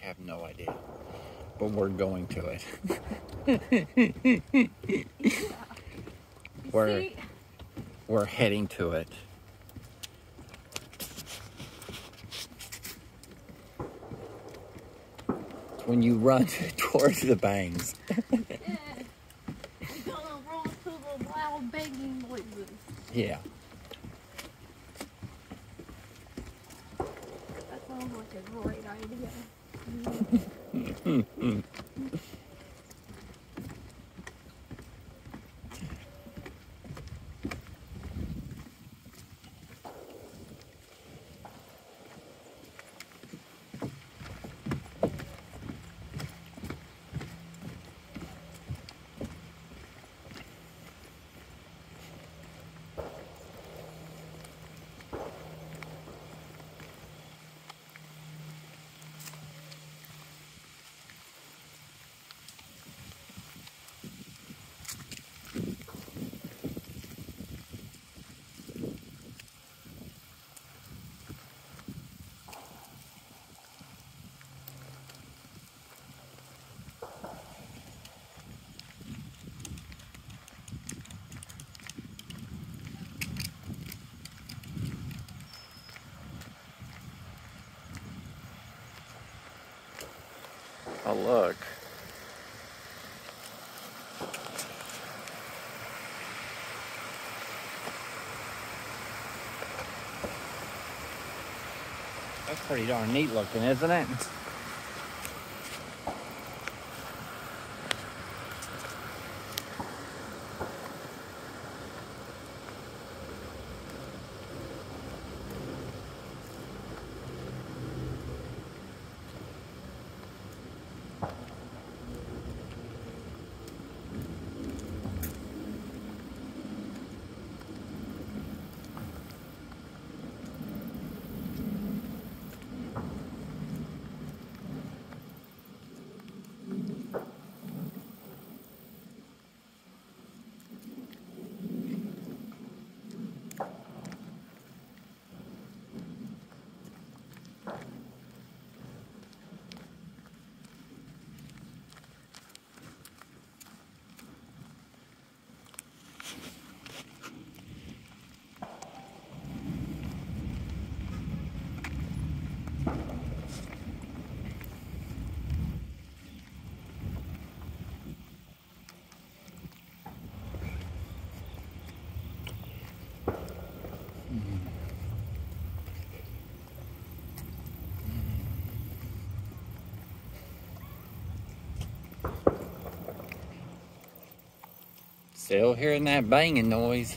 have no idea. But we're going to it. Yeah. We're heading to it. When you run towards the bangs. Yeah. We're gonna run to the loud banging noises. Yeah. That sounds like a great idea. Oh, look. That's pretty darn neat looking, isn't it? Still hearing that banging noise.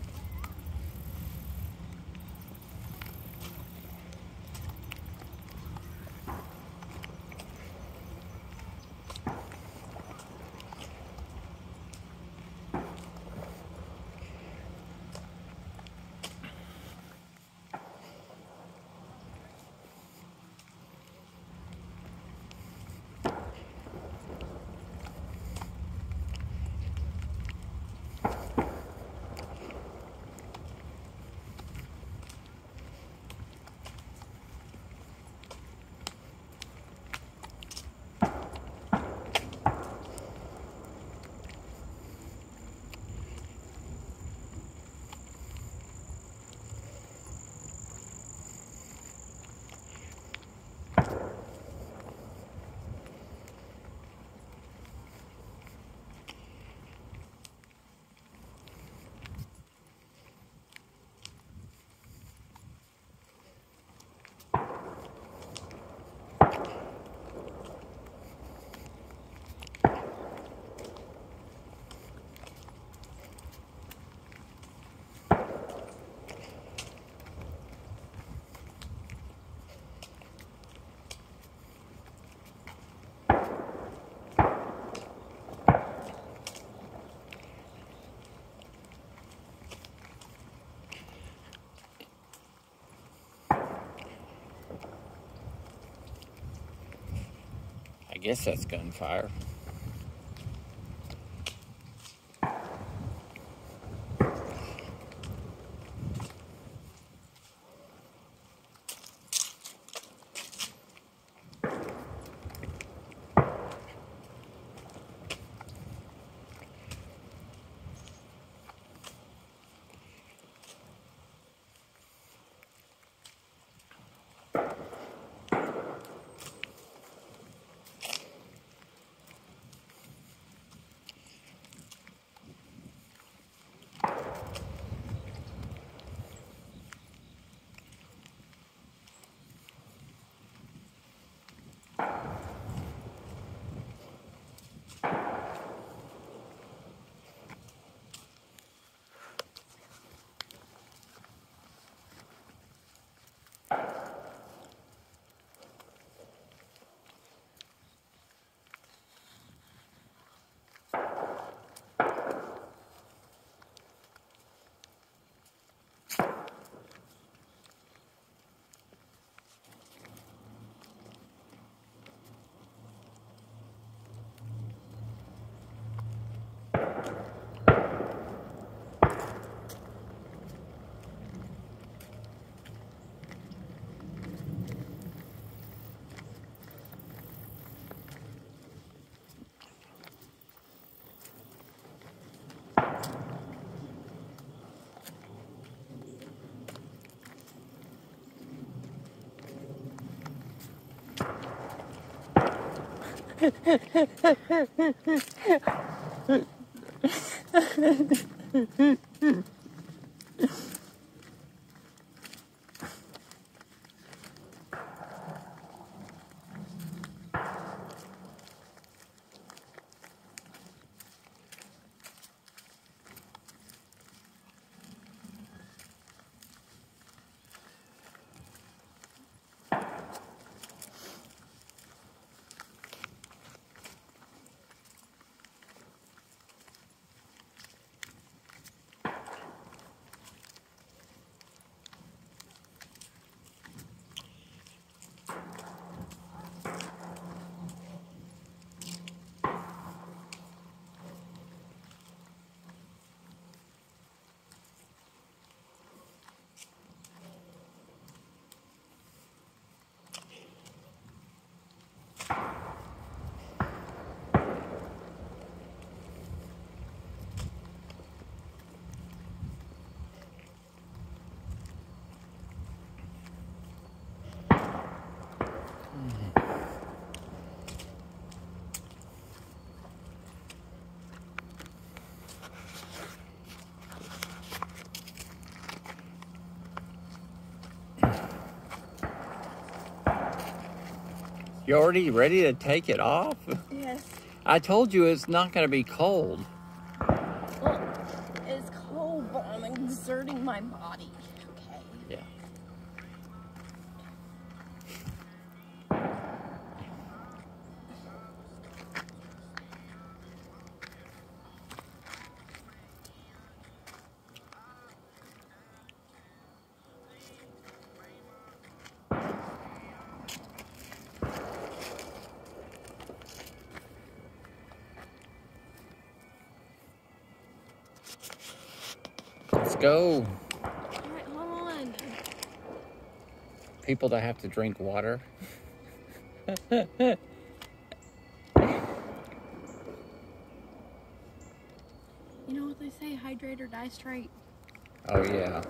I guess that's gunfire. You already ready to take it off? Yes. I told you it's not going to be cold. Well, it's cold, but I'm exerting my body. Okay. Yeah. Let's go. Alright, hold on. People that have to drink water. You know what they say, hydrate or die straight. Oh, yeah.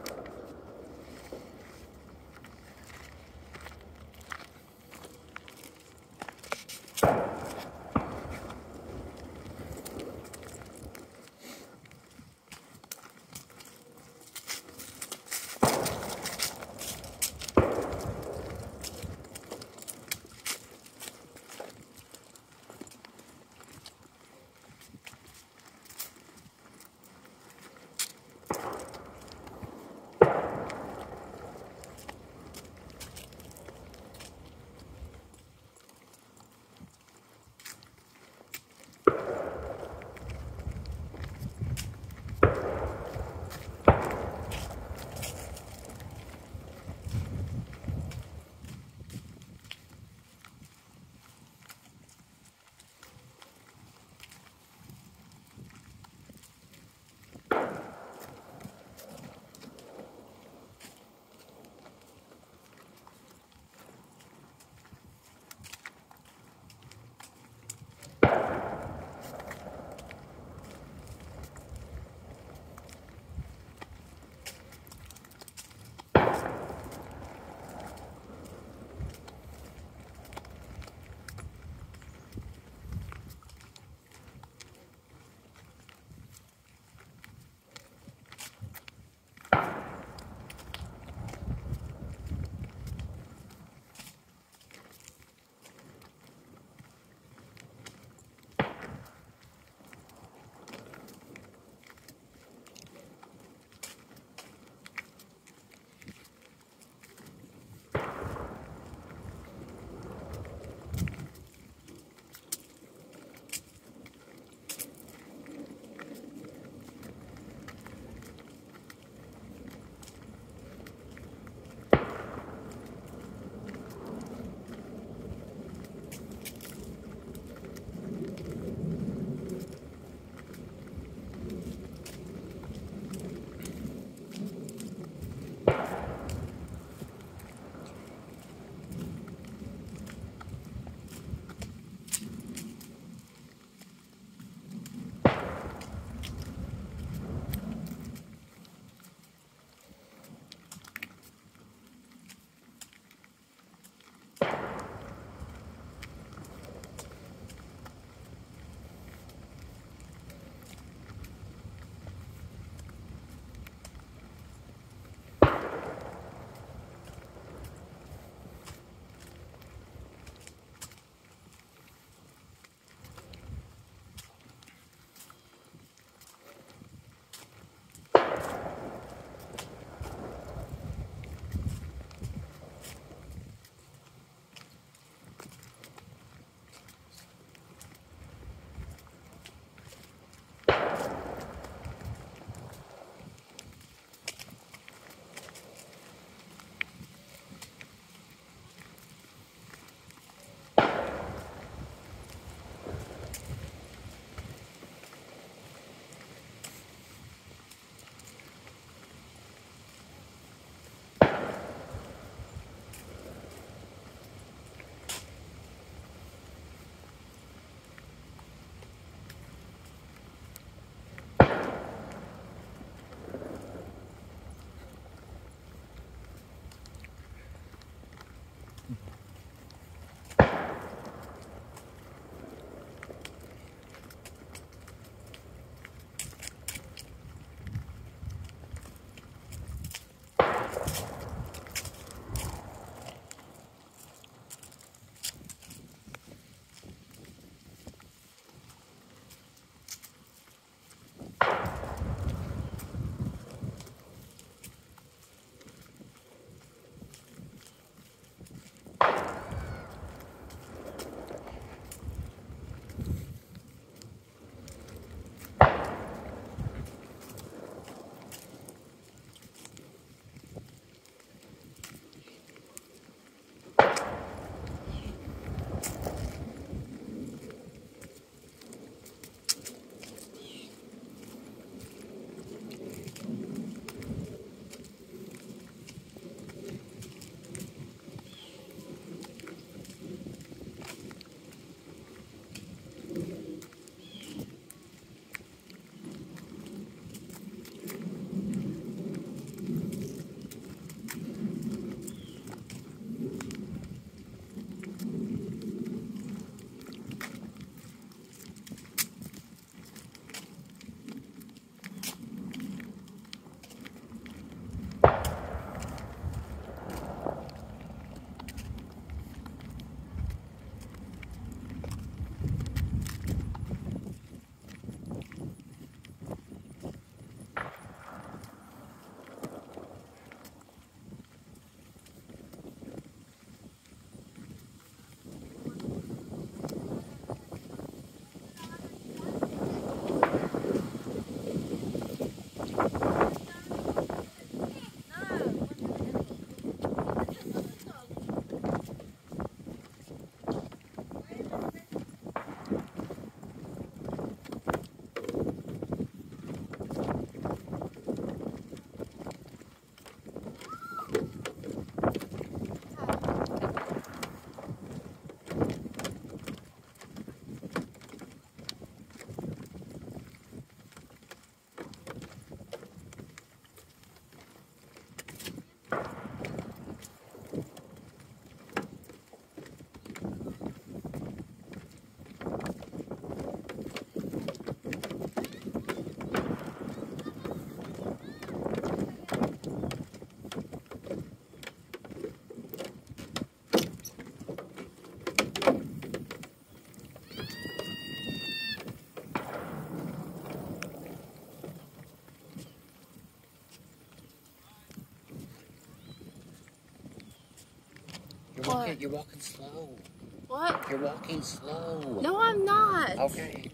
You're walking slow. What? You're walking slow. No, I'm not. Okay.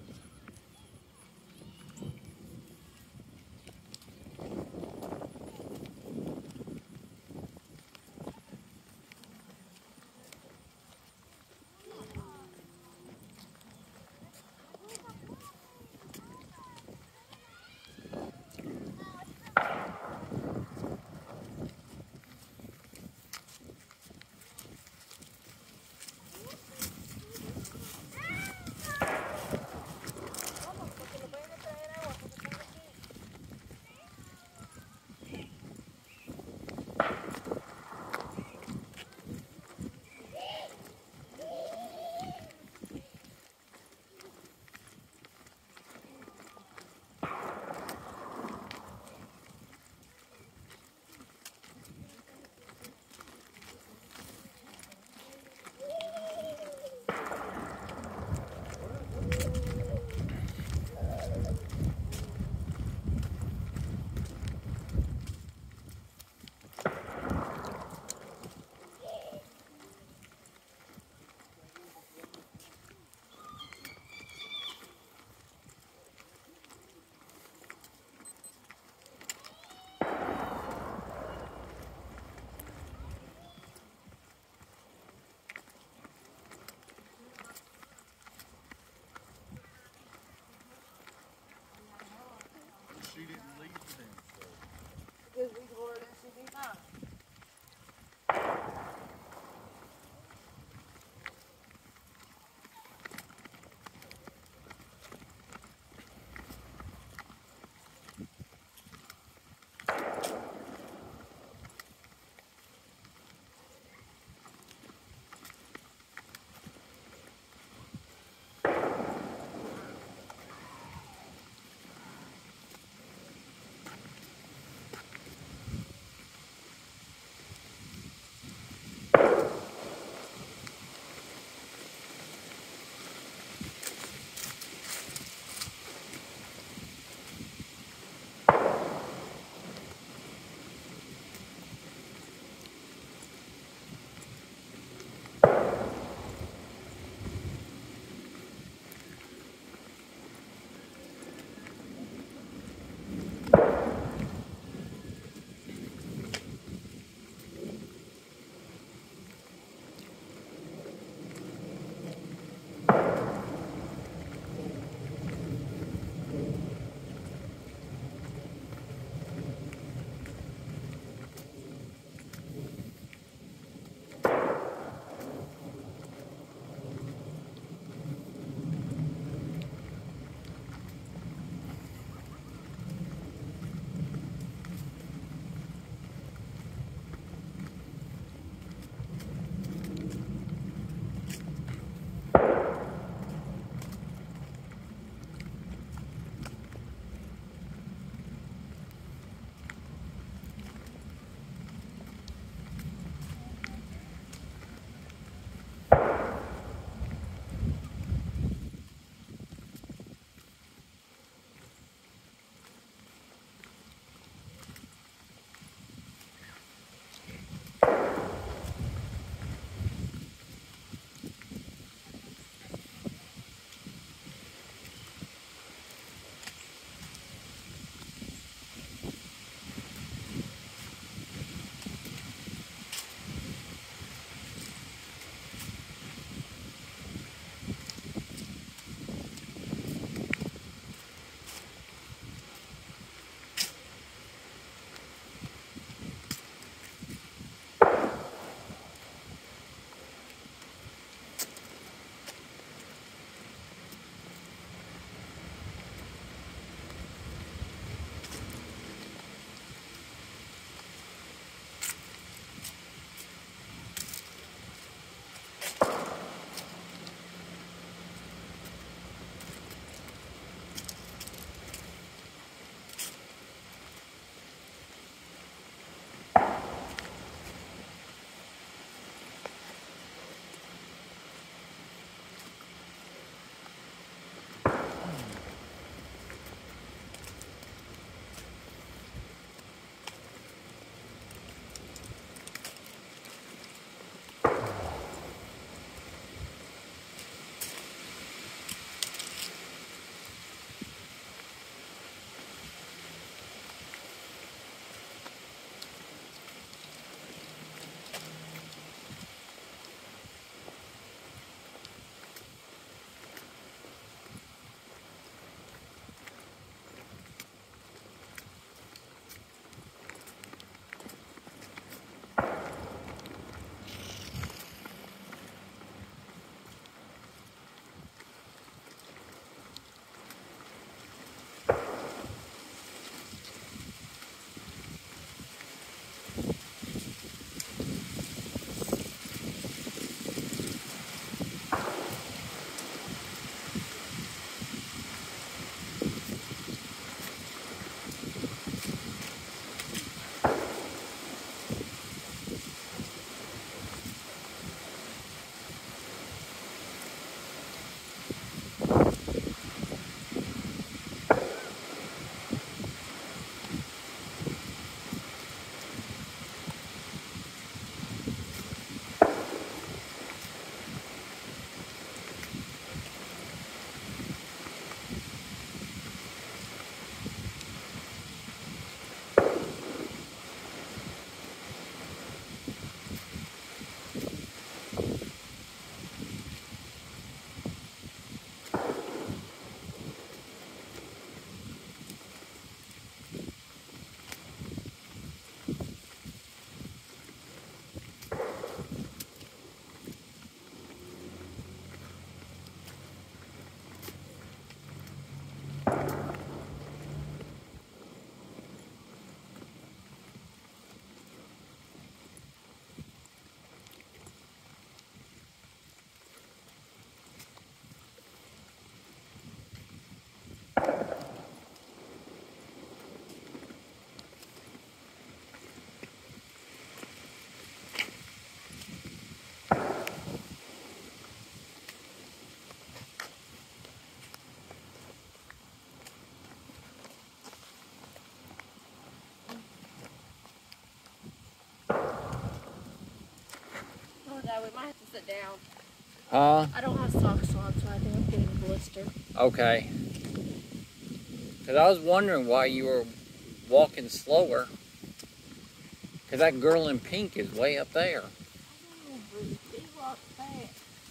so we might have to sit down. Huh? I don't have socks on, so I think I'm getting a blister. Okay. Because I was wondering why you were walking slower. Because that girl in pink is way up there. I know, Bruce. They walk fast.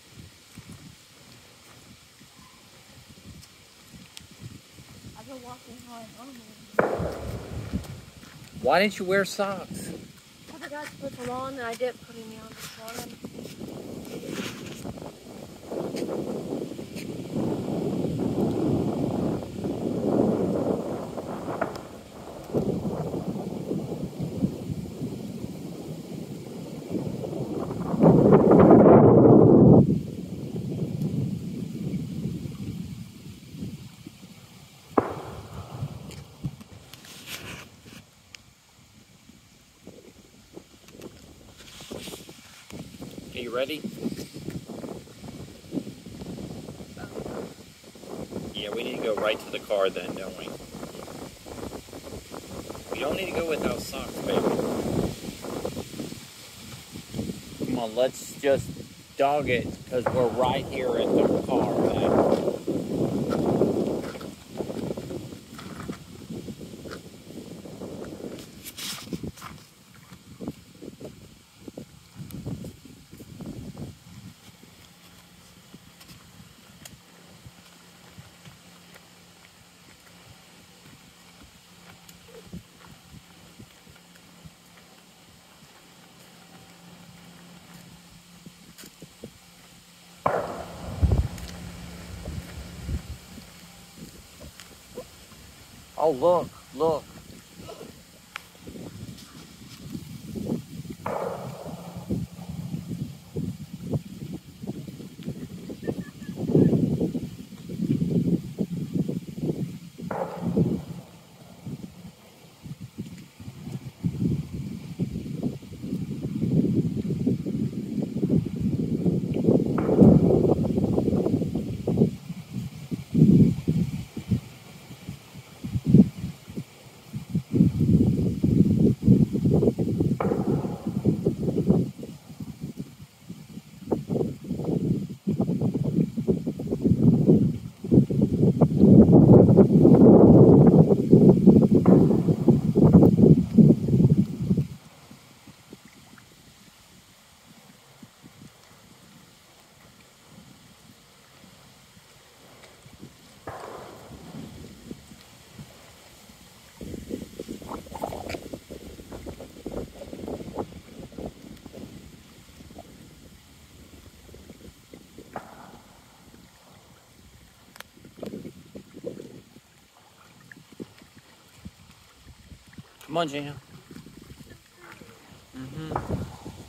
I've been walking hard normally. Why didn't you wear socks? I forgot to put them on, and I didn't put any on this morning. Are you ready? Yeah, we need to go right to the car then, don't we? We don't need to go without socks, baby. Come on, let's just dog it, because we're right here at the car. Right? Oh, look, look. Come on, Gina. Mm-hmm.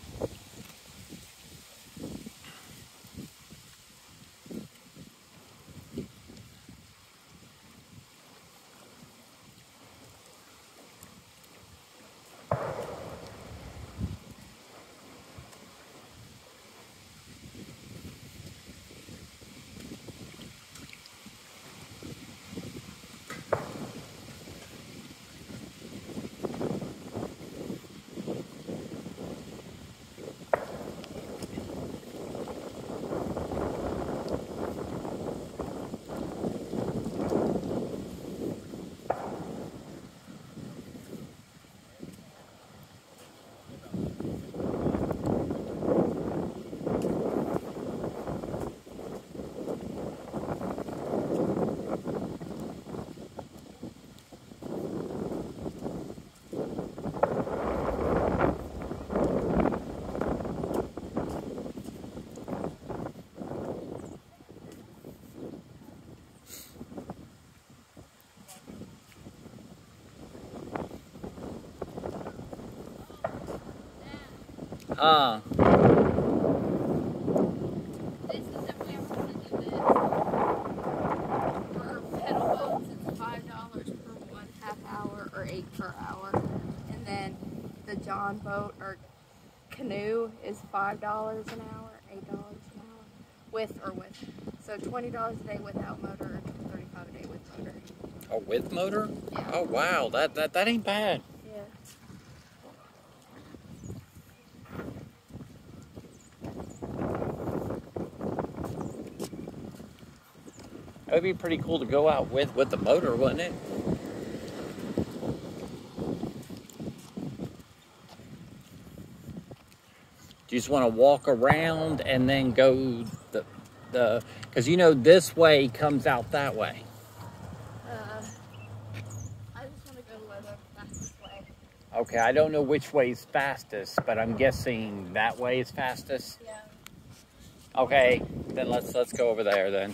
This is if we ever want to do this. For pedal boats, it's $5 per 1/2 hour or 8 per hour. And then the John boat or canoe is $5 an hour, $8 an hour, with. So $20 a day without motor, or $35 a day with motor. Oh, with motor? Yeah. Oh, wow. That ain't bad. Yeah. That would be pretty cool to go out with the motor, wouldn't it? Do you just want to walk around and then go because you know this way comes out that way. I just want to go where the fastest way. Okay, I don't know which way is fastest, but I'm guessing that way is fastest. Yeah. Okay, then let's go over there then.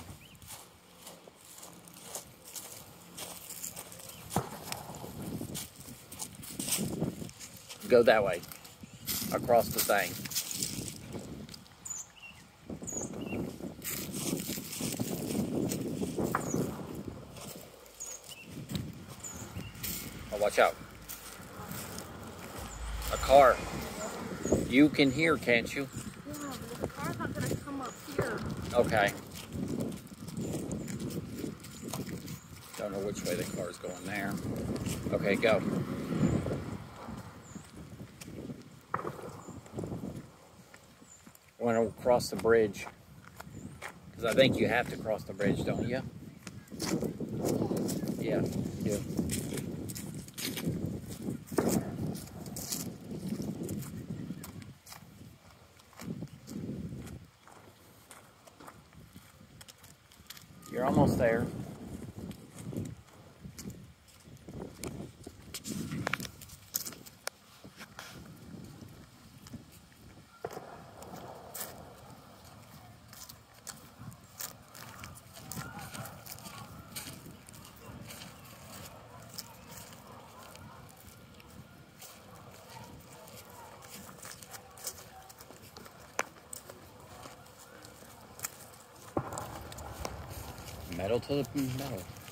Go that way, across the thing. Oh, watch out. A car. You can hear, can't you? Yeah, but the car's not going to come up here. Okay. Don't know which way the car's going there. Okay, go. I want to cross the bridge. Because I think you have to cross the bridge, don't you? Yeah, you do. You're almost there. Metal to the metal.